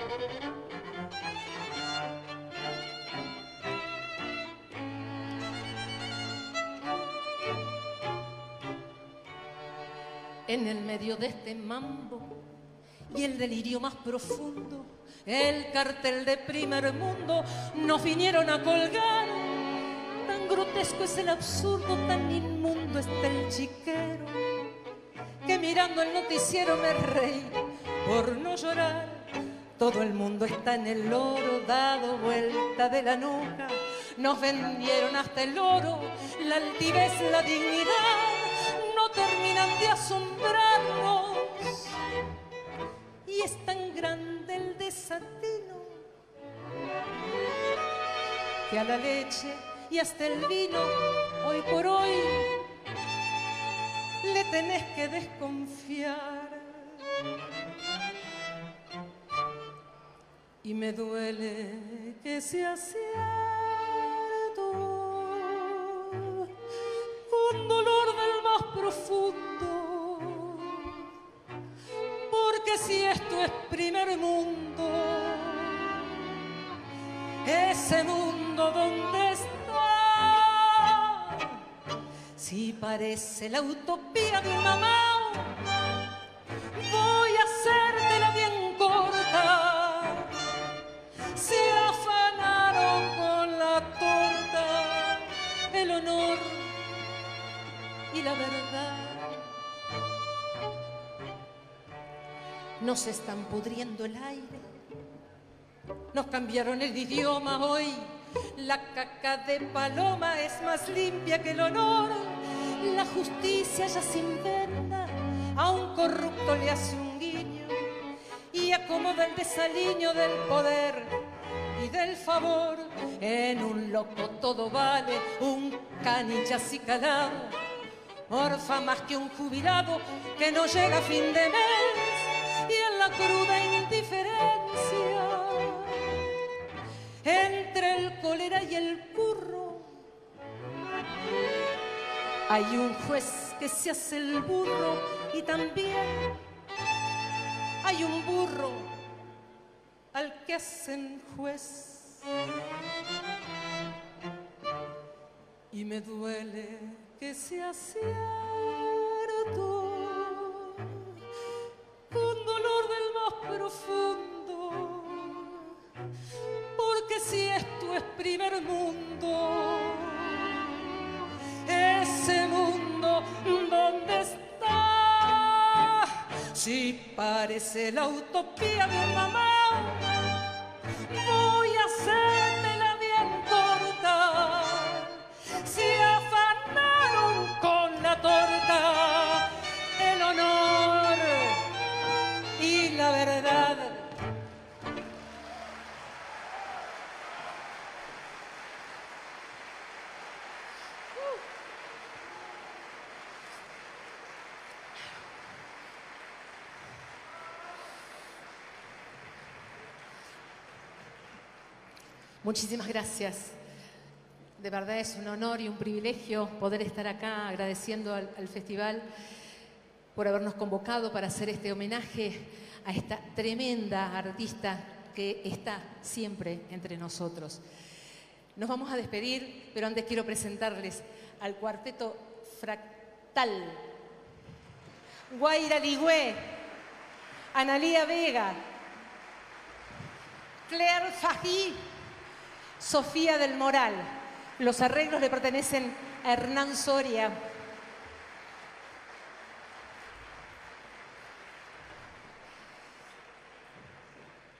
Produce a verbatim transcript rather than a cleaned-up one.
En el medio de este mambo y el delirio más profundo, el cartel de primer mundo nos vinieron a colgar. Tan grotesco es el absurdo, tan inmundo está el chiquero, que mirando el noticiero me reí por no llorar. Todo el mundo está en el oro, dado vuelta de la nuca. Nos vendieron hasta el oro, la altivez, la dignidad. No terminan de asombrarnos y es tan grande el desatino que a la leche y hasta el vino hoy por hoy le tenés que desconfiar. Y me duele que sea cierto, con dolor del más profundo, porque si esto es primer mundo, ese mundo donde está, si parece la utopía de un mamao, voy a hacértela bien corta. Se afanaron con la torta, el honor y la verdad. Nos están pudriendo el aire, nos cambiaron el idioma hoy. La caca de paloma es más limpia que el honor. La justicia ya se inventa, a un corrupto le hace un guiño y acomoda el desaliño del poder y del favor. En un loco todo vale, un canilla así calado, orfa más que un jubilado que no llega a fin de mes. Y en la cruda indiferencia entre el cólera y el curro hay un juez que se hace el burro y también hay un burro al que hacen juez. Y me duele que sea cierto, con dolor del más profundo, porque si esto es primer mundo, ese mundo donde está, si parece la utopía de un mamá, voy a hacértela bien corta. Se afanaron con la torta, el honor y la verdad. Muchísimas gracias. De verdad es un honor y un privilegio poder estar acá agradeciendo al, al festival por habernos convocado para hacer este homenaje a esta tremenda artista que está siempre entre nosotros. Nos vamos a despedir, pero antes quiero presentarles al cuarteto Fractal. Guaira Ligüé, Analía Vega, Claire Fají, Sofía del Moral. Los arreglos le pertenecen a Hernán Soria.